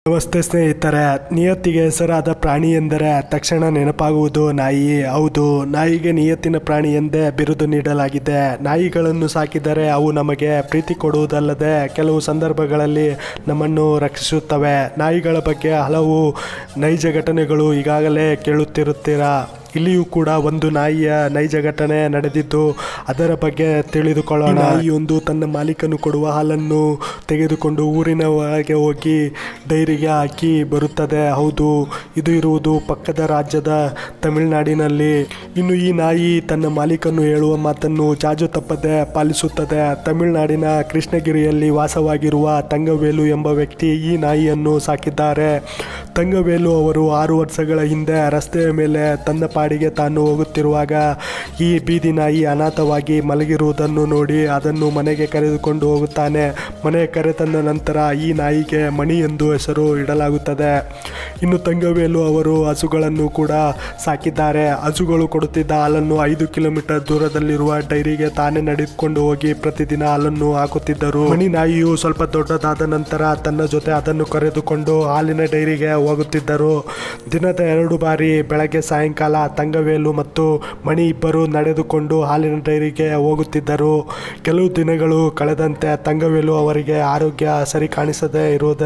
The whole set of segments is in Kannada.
ನಮಸ್ತೆ ಸ್ನೇಹಿತರೆ, ನಿಯತ್ತಿಗೆ ಹೆಸರಾದ ಪ್ರಾಣಿ ಎಂದರೆ ತಕ್ಷಣ ನೆನಪಾಗುವುದು ನಾಯಿ. ಹೌದು, ನಾಯಿಗೆ ನಿಯತ್ತಿನ ಪ್ರಾಣಿ ಎಂದೇ ಬಿರುದು ನೀಡಲಾಗಿದೆ. ನಾಯಿಗಳನ್ನು ಸಾಕಿದರೆ ಅವು ನಮಗೆ ಪ್ರೀತಿ ಕೊಡುವುದಲ್ಲದೆ ಕೆಲವು ಸಂದರ್ಭಗಳಲ್ಲಿ ನಮ್ಮನ್ನು ರಕ್ಷಿಸುತ್ತವೆ. ನಾಯಿಗಳ ಬಗ್ಗೆ ಹಲವು ನೈಜ ಘಟನೆಗಳು ಈಗಾಗಲೇ ಕೇಳುತ್ತಿರುತ್ತೀರಾ. ಇಲ್ಲಿಯೂ ಕೂಡ ಒಂದು ನಾಯಿಯ ನೈಜ ಘಟನೆ ನಡೆದಿದ್ದು, ಅದರ ಬಗ್ಗೆ ತಿಳಿದುಕೊಳ್ಳೋಣ. ನಾಯಿಯೊಂದು ತನ್ನ ಮಾಲೀಕನು ಕೊಡುವ ಹಾಲನ್ನು ತೆಗೆದುಕೊಂಡು ಊರಿನ ಒಳಗೆ ಹೋಗಿ ಡೈರಿಗೆ ಹಾಕಿ ಬರುತ್ತದೆ. ಹೌದು, ಇದು ಇರುವುದು ಪಕ್ಕದ ರಾಜ್ಯದ ತಮಿಳುನಾಡಿನಲ್ಲಿ. ಇನ್ನು ಈ ನಾಯಿ ತನ್ನ ಮಾಲೀಕನು ಹೇಳುವ ಮಾತನ್ನು ಚಾಚು ತಪ್ಪದೆ ಪಾಲಿಸುತ್ತದೆ. ತಮಿಳುನಾಡಿನ ಕೃಷ್ಣಗಿರಿಯಲ್ಲಿ ವಾಸವಾಗಿರುವ ತಂಗವೇಲು ಎಂಬ ವ್ಯಕ್ತಿ ಈ ನಾಯಿಯನ್ನು ಸಾಕಿದ್ದಾರೆ. ತಂಗವೇಲು ಅವರು 6 ವರ್ಷಗಳ ಹಿಂದೆ ರಸ್ತೆಯ ಮೇಲೆ ತನ್ನ ಪಾಡಿಗೆ ತಾನು ಹೋಗುತ್ತಿರುವಾಗ ಈ ಬೀದಿ ನಾಯಿ ಅನಾಥವಾಗಿ ಮಲಗಿರುವುದನ್ನು ನೋಡಿ ಅದನ್ನು ಮನೆಗೆ ಕರೆದುಕೊಂಡು ಹೋಗುತ್ತಾನೆ. ಮನೆಗೆ ಕರೆತಂದ ನಂತರ ಈ ನಾಯಿಗೆ ಮಣಿ ಎಂದು ಹೆಸರು ಇಡಲಾಗುತ್ತದೆ. ಇನ್ನು ತಂಗವೇಲು ಅವರು ಹಸುಗಳನ್ನು ಕೂಡ ಸಾಕಿದ್ದಾರೆ. ಹಸುಗಳು ಕೊಡುತ್ತಿದ್ದ ಹಾಲನ್ನು 5 ಕಿಲೋಮೀಟರ್ ದೂರದಲ್ಲಿರುವ ಡೈರಿಗೆ ತಾನೇ ನಡೆದುಕೊಂಡು ಹೋಗಿ ಪ್ರತಿದಿನ ಹಾಲನ್ನು ಹಾಕುತ್ತಿದ್ದರು. ಮಣಿ ನಾಯಿಯು ಸ್ವಲ್ಪ ದೊಡ್ಡದಾದ ನಂತರ ತನ್ನ ಜೊತೆ ಅದನ್ನು ಕರೆದುಕೊಂಡು ಹಾಲಿನ ಡೈರಿಗೆ ಹೋಗುತ್ತಿದ್ದರು. ದಿನದ 2 ಬಾರಿ ಬೆಳಗ್ಗೆ ಸಾಯಂಕಾಲ ತಂಗವೇಲು ಮತ್ತು ಮಣಿ ಇಬ್ಬರು ನಡೆದುಕೊಂಡು ಹಾಲಿನ ಡೈರಿಗೆ ಹೋಗುತ್ತಿದ್ದರು. ಕೆಲವು ದಿನಗಳು ಕಳೆದಂತೆ ತಂಗವೇಲು ಅವರಿಗೆ ಆರೋಗ್ಯ ಸರಿ ಕಾಣಿಸದೇ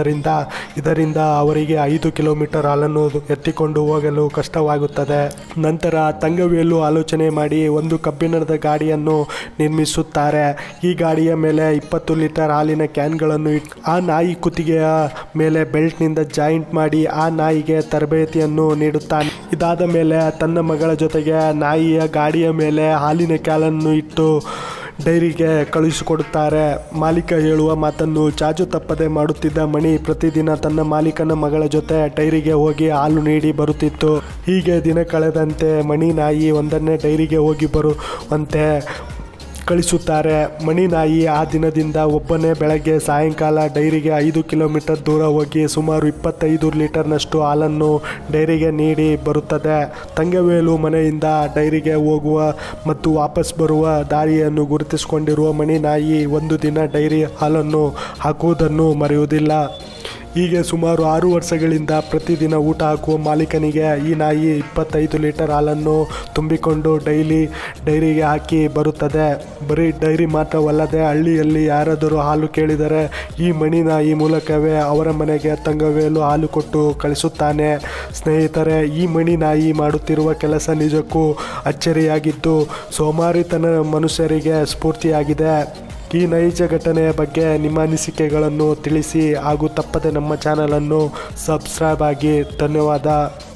ಇದರಿಂದ ಅವರಿಗೆ 5 ಕಿಲೋಮೀಟರ್ ಹಾಲನ್ನು ಎತ್ತಿಕೊಂಡು ಹೋಗಲು ಕಷ್ಟವಾಗುತ್ತದೆ. ನಂತರ ತಂಗವೇಲು ಆಲೋಚನೆ ಮಾಡಿ ಒಂದು ಕಬ್ಬಿಣದ ಗಾಡಿಯನ್ನು ನಿರ್ಮಿಸುತ್ತಾರೆ. ಈ ಗಾಡಿಯ ಮೇಲೆ 20 ಲೀಟರ್ ಹಾಲಿನ ಕ್ಯಾನ್ಗಳನ್ನು ಆ ನಾಯಿ ಕುತ್ತಿಗೆಯ ಮೇಲೆ ಬೆಲ್ಟ್ನಿಂದ ಜಾಯಿಂಟ್ ಮಾಡಿ ಆ ನಾಯಿಗೆ ತರಬೇತಿಯನ್ನು ನೀಡುತ್ತಾನೆ. ಇದಾದ ಮೇಲೆ ತನ್ನ ಮಗಳ ಜೊತೆಗೆ ನಾಯಿಯ ಗಾಡಿಯ ಮೇಲೆ ಹಾಲಿನ ಕ್ಯಾನನ್ನು ಇಟ್ಟು ಡೈರಿಗೆ ಕಳುಹಿಸಿಕೊಡುತ್ತಾರೆ. ಮಾಲೀಕ ಹೇಳುವ ಮಾತನ್ನು ಚಾಚು ತಪ್ಪದೆ ಮಾಡುತ್ತಿದ್ದ ಮಣಿ ಪ್ರತಿದಿನ ತನ್ನ ಮಾಲೀಕನ ಮಗಳ ಜೊತೆ ಡೈರಿಗೆ ಹೋಗಿ ಹಾಲು ನೀಡಿ ಬರುತ್ತಿತ್ತು. ಹೀಗೆ ದಿನ ಕಳೆದಂತೆ ಮಣಿ ನಾಯಿ ಒಂದನ್ನೇ ಡೈರಿಗೆ ಹೋಗಿ ಬರುವಂತೆ ಕಳಿಸುತ್ತಾರೆ. ಮಣಿ ನಾಯಿ ಆ ದಿನದಿಂದ ಒಬ್ಬನೇ ಬೆಳಗ್ಗೆ ಸಾಯಂಕಾಲ ಡೈರಿಗೆ 5 ಕಿಲೋಮೀಟರ್ ದೂರ ಹೋಗಿ ಸುಮಾರು 25 ಲೀಟರ್ನಷ್ಟು ಹಾಲನ್ನು ಡೈರಿಗೆ ನೀಡಿ ಬರುತ್ತದೆ. ತಂಗವೇಲು ಮನೆಯಿಂದ ಡೈರಿಗೆ ಹೋಗುವ ಮತ್ತು ವಾಪಸ್ ಬರುವ ದಾರಿಯನ್ನು ಗುರುತಿಸಿಕೊಂಡಿರುವ ಮಣಿ ನಾಯಿ ಒಂದು ದಿನ ಡೈರಿ ಹಾಲನ್ನು ಹಾಕುವುದನ್ನು ಮರೆಯುವುದಿಲ್ಲ. ಹೀಗೆ ಸುಮಾರು 6 ವರ್ಷಗಳಿಂದ ಪ್ರತಿದಿನ ಊಟ ಹಾಕುವ ಮಾಲೀಕನಿಗೆ ಈ ನಾಯಿ 25 ಲೀಟರ್ ಹಾಲನ್ನು ತುಂಬಿಕೊಂಡು ಡೈರಿಗೆ ಹಾಕಿ ಬರುತ್ತದೆ. ಬರೀ ಡೈರಿ ಮಾತ್ರವಲ್ಲದೆ ಹಳ್ಳಿಯಲ್ಲಿ ಯಾರಾದರೂ ಹಾಲು ಕೇಳಿದರೆ ಈ ಮಣಿ ನಾಯಿ ಮೂಲಕವೇ ಅವರ ಮನೆಗೆ ತಂಗವೇಲು ಹಾಲು ಕೊಟ್ಟು ಕಳಿಸುತ್ತಾನೆ. ಸ್ನೇಹಿತರೆ, ಈ ಮಣಿ ನಾಯಿ ಮಾಡುತ್ತಿರುವ ಕೆಲಸ ನಿಜಕ್ಕೂ ಅಚ್ಚರಿಯಾಗಿದ್ದು ಸೋಮಾರಿತನ ಮನುಷ್ಯರಿಗೆ ಸ್ಫೂರ್ತಿಯಾಗಿದೆ. ಈ ನೈಜ ಘಟನೆಯ ಬಗ್ಗೆ ನಿಮ್ಮ ಅನಿಸಿಕೆಗಳನ್ನು ತಿಳಿಸಿ ಹಾಗೂ ತಪ್ಪದೆ ನಮ್ಮ ಚಾನಲನ್ನು ಸಬ್ಸ್ಕ್ರೈಬ್ ಆಗಿ. ಧನ್ಯವಾದ.